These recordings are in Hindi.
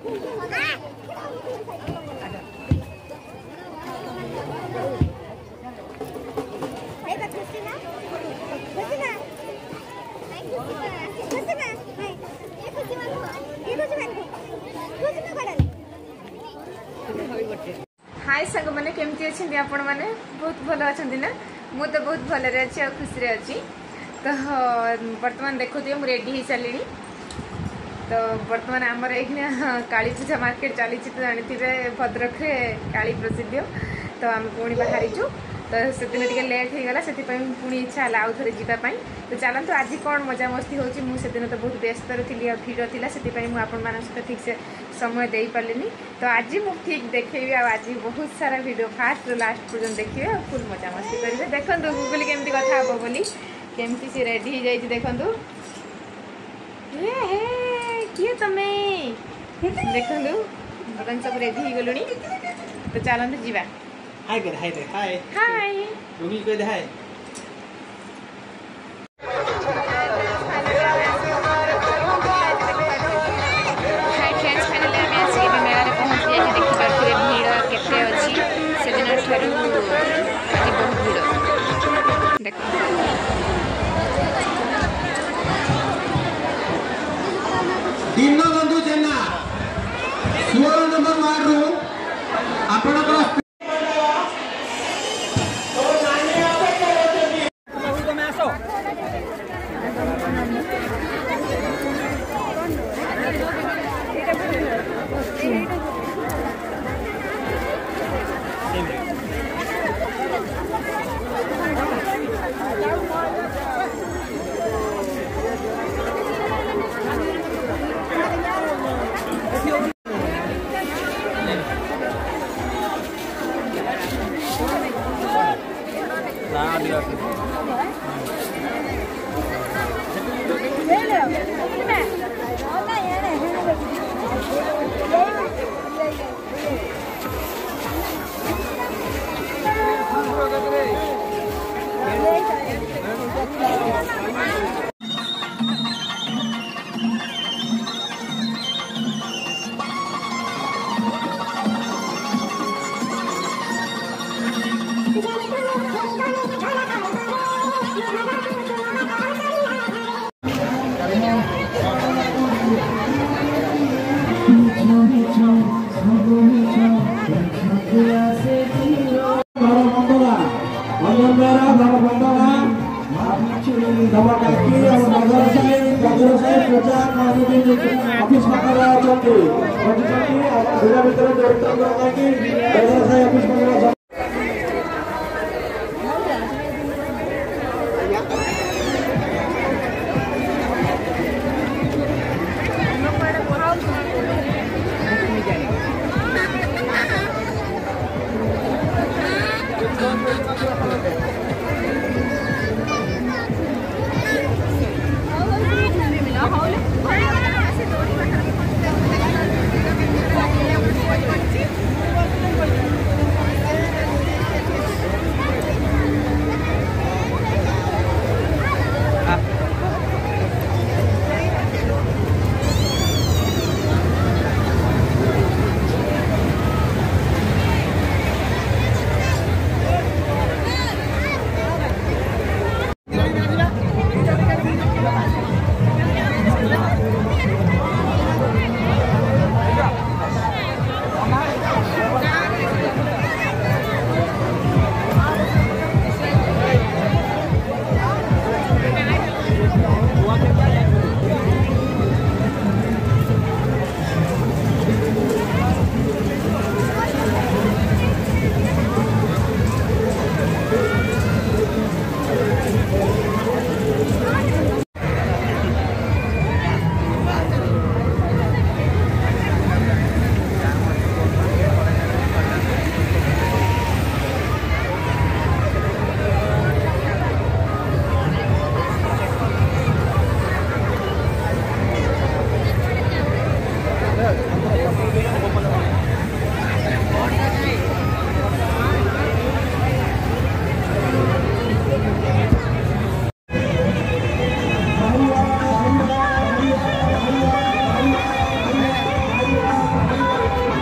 हाय सांग मैंने केमती अच्छे आपण मैंने बहुत भल अच्छा ना मु तो बहुत भलरे अच्छी और खुशी अच्छी। तो बर्तमान देखो मुझे रेडी हो सारे। तो बर्तमान आमर एक काली पूजा मार्केट चली तो जानते भद्रक काली प्रसिद्ध। तो आम पुणी बाहरीचु तो से दिन टे लेट हो गला से पुणी इच्छा है आउ थे जावाई। तो चलते आज कौन मजा मस्ती हो दिन तो बहुत व्यस्त थी और भीड़ थी से मुझे ठीक से समय दे पारे। तो आज मुझे ठीक देखी आज बहुत सारा वीडियो फास्ट लास्ट पर्यटन देखिए और फुल मजा मस्ती करेंगे। देखो गुगुल केमती कथा हम बोली केमती सी रेडी हो जाइए देखु किए तुम्हें देखु बर्तमान सब रेडी हो गलुणी। तो चलते जीवा। हाय कर हाय दे हाय हाय गुगुल को दे hi. Dinabandhu Jena 16 number ward रू आपण को ऑफिस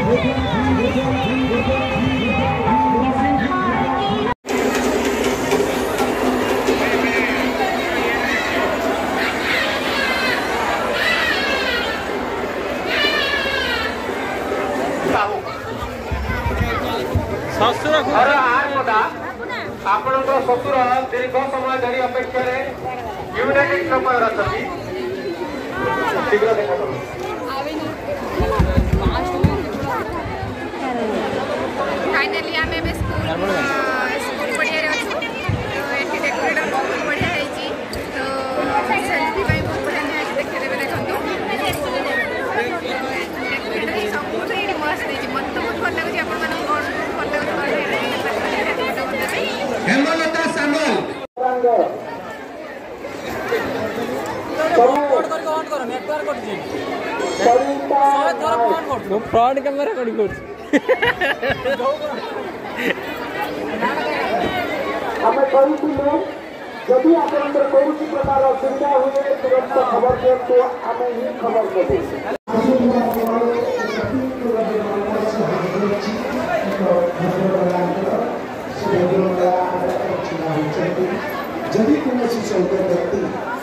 ଆପଣଙ୍କ ଶ୍ୱଶୁର ଦୀର୍ଘ ସମୟ ଧରି ଅପେକ୍ଷାରେ ୟୁନାଇଟେଡ୍ ସମୟରେ ଅଛନ୍ତି। ଶୀଘ୍ର ଦେଖନ୍ତୁ। फाइनली आम ए स्कूल पड़िया अच्छु तो ये डेकोरेटर बहुत बढ़िया है तो सेल्फी बहुत बढ़िया निहाई देखते देखो डेकोरेटर सब ये मस्त है मत तो बहुत भल लगे आप भल लगे हेमलता सामल फ्रंट कैमेरा कड़ी कर ଆମେ କହିଥିଲୁ ଯଦି ଆପଣଙ୍କର କୌଣସି ପ୍ରକାର ଅସୁବିଧା ହୁଏ ତୁରନ୍ତ ଖବର ଦିଅନ୍ତୁ ଆମେ ହିଁ ଖବର ଦେବୁ। ଯଦି କୌଣସି ସହିତ ବ୍ୟକ୍ତି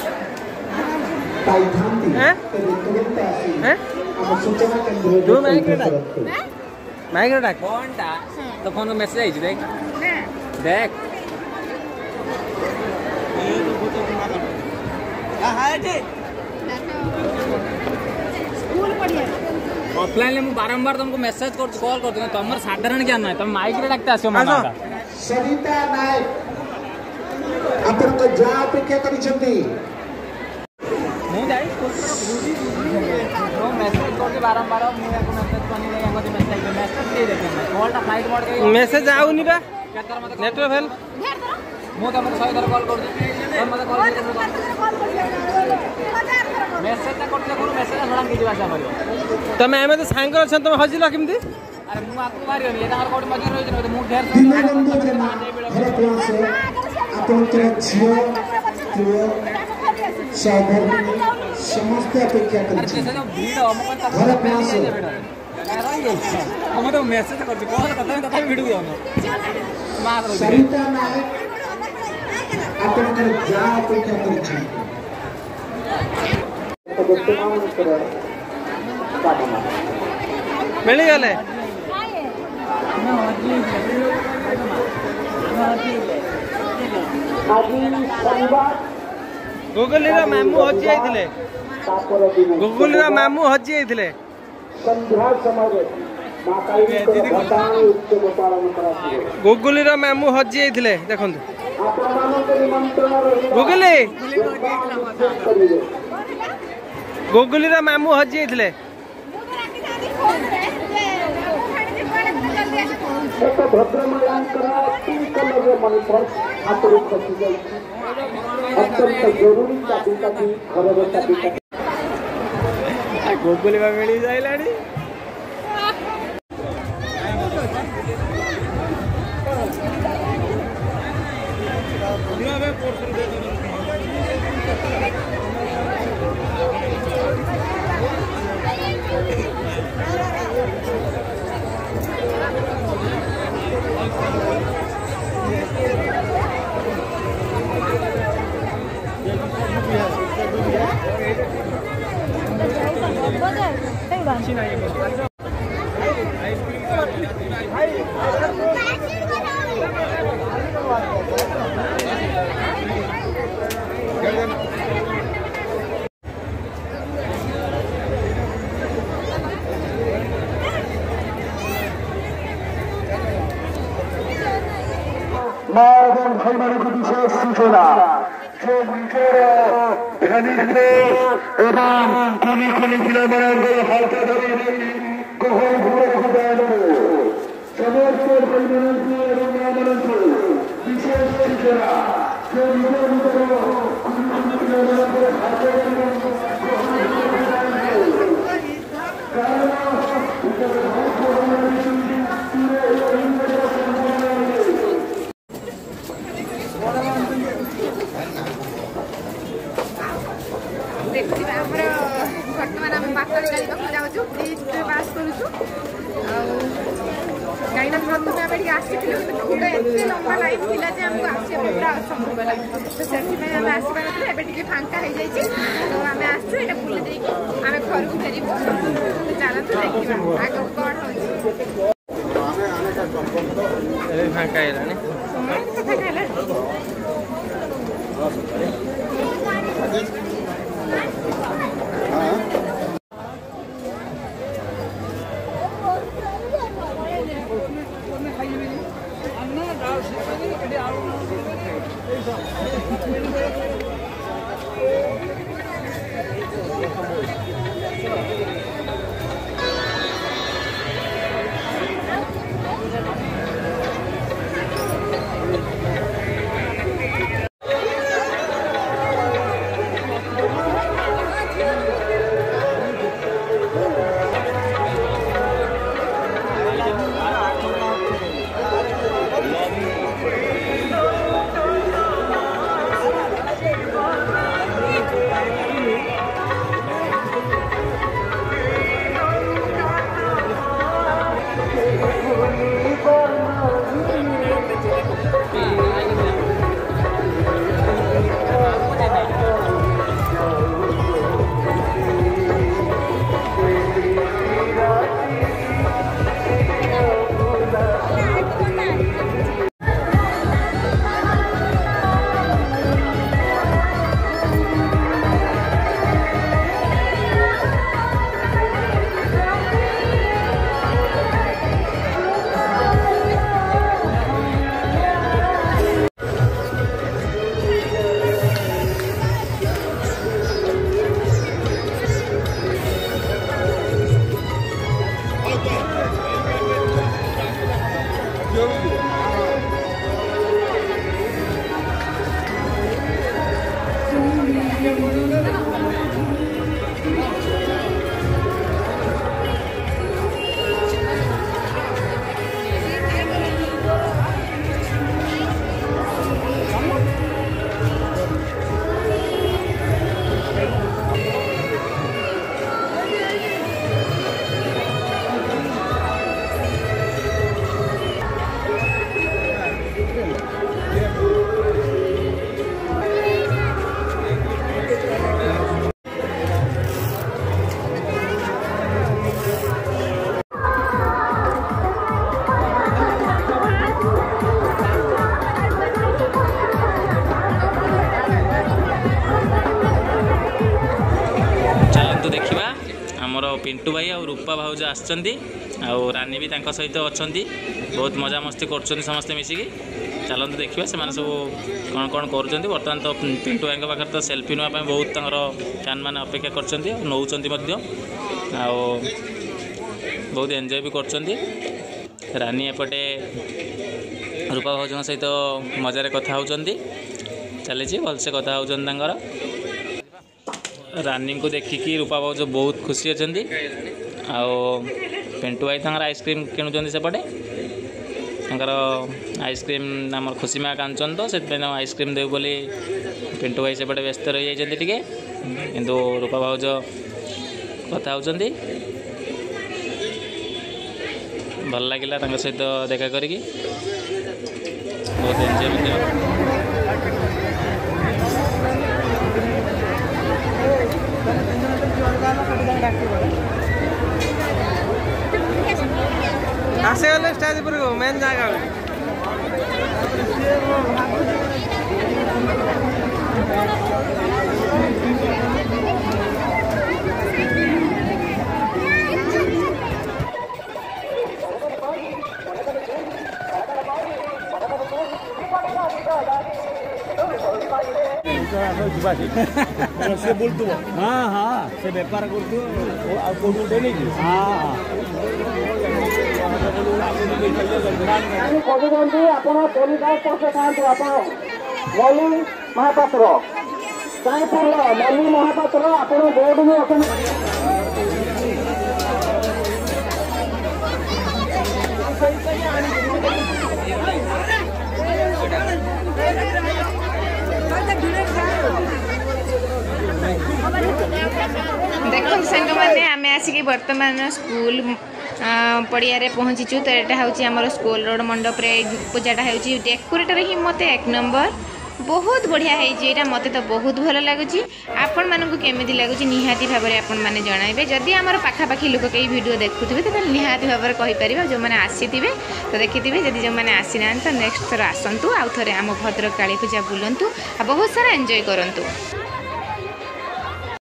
ପାଇଥାନ୍ତି ତେବେ ତୁରନ୍ତ ଆସି ଆମ ସୂଚନା କେନ୍ଦ୍ରରେ माइक डाक फोनटा तो फोन में मैसेज आई देख देख ऑफलाइन में बारंबार तुमको मैसेज कर कॉल करते हैं तुम साधारण ज्ञान ना तुम माइक रे डाकते आसो माना सरिता नायक अपन को जा अपेक्षा करिसंती मु जाई मैसेज करके बारंबार मु याको मैसेज करनी नहीं याको मैसेज दे देते हैं कॉलटा फ्लाइट मोड के मैसेज आउनी बा नेटवर्क फेल मु तुमको 100 थर कॉल कर दे तुम मते कॉल मैसेज ता करते करू मैसेज थोड़ा की भाषा करियो तमे एमे तो सांग अछन तुम हजिला केमती अरे मु आकु मारियो नि एटा कोड मजी रहि जनो मु ढेर दिनबंधु जना घर क्लास अपन के झियो प्रिय साधन समस्त अपेक्षा करछि घर क्लास हम तो मैसेज करती कॉल करता है तथा वीडियो दियो मां सरिता नायक अपन के जा अपेक्षा करछि मिल गले गुगली रा मामू हजी आइथिले गुगली रा मामू हजी आइथिले संध्या समय गुगली रा मामू हजी आइथिले देखंतु गुगली गुगली रा मामू हजी आइथिले एक भद्रमयांकर पिंकलर मणिपर हातरू खसी जाइछि अत्यंत जरूरी चाबी घर चाबी गुगली बा मिली जाइलाडी मार्गन भाइमानको विशेष सूचना जो मिटर धनीले एवं कुनी कुनी जिल्लामानको हालका धरी गहन घुरेर खुदाले समर्पण भाइमानको एवं नामनको विशेष सूचना जो मिटर कुनी कुनी जिल्लामानको हालका देखिए बर्तमान आम बातड़ी गाड़ी पाक जाऊँ ब्रिज पास करूँ यहाँ प्रथम आम ये आसलु गोटे एत लंबा लाइन था जे आमको आसवा पूरा असंभव लगे तो से आसपार ना फांका हो जाए तो आम आसु ये बुले देकी आम घर को फेरबू तो चलते देखा आग कौन हो फांका पिंटू भाई और रूपा भाउज आसछंती और रानी भी तांका सहित अच्छी बहुत मजा मस्ती कर समस्ते मिसिकी चलते देखिए से सब कौन कौन कर बर्तमान तो पिंटू भाई पाखे तो सेल्फी नापी बहुत फैन मैंने अपेक्षा कर नौकरी बहुत एंजॉय भी कर रानी एपटे रूपा भाउज सहित मजार कथा होती चली भलसे कथा होकर रानी को देखिकी रूपा भाउज बहुत खुशी अच्छा पिंटू भाई आइसक्रीम किणुंट सेपटे आइसक्रीम आम खुशी माँ कांचन तो से आइसक्रीम देव बोली पिंटू भाई सेपटे व्यस्त रही जाते टे किंतु रूपा भाउज कथा होती भल लगे सहित देखा करी बहुत एंजॉय आसेगले स्टेज पर मेन जगह से बोलतु हाँ हाँ से बेपार करतु नहीं हाँ कहते आपण पोलिस थांतु आप मल्ली महापात्र चाईपुर मल्ली महापात्र आप बोर्ड में असन देखो सांग मैंने आम आसिक बर्तमान स्कूल पड़िया पहुँचीचु। तो यहाँ हूँ आम स्कूल रोड मंडप पूजाटा हो डेकोरेटर ही मत 1 नंबर बहुत बढ़िया है। मत तो बहुत भल लगुच। आपण मानक केमी लगुच निहाती भाव में आपण मैंने जनइबे। जदि आम पाखापाखि लोक कई वीडियो देखुवे तो निहाती भाव में कहीपर जो मैंने आसी तो देखिथे। जदि जो मैंने आसी ना तो नेक्स्ट थर आसतु आउ थे आम भद्रक काली पूजा बुलंतु आ बहुत सारा एंजॉय करंतु।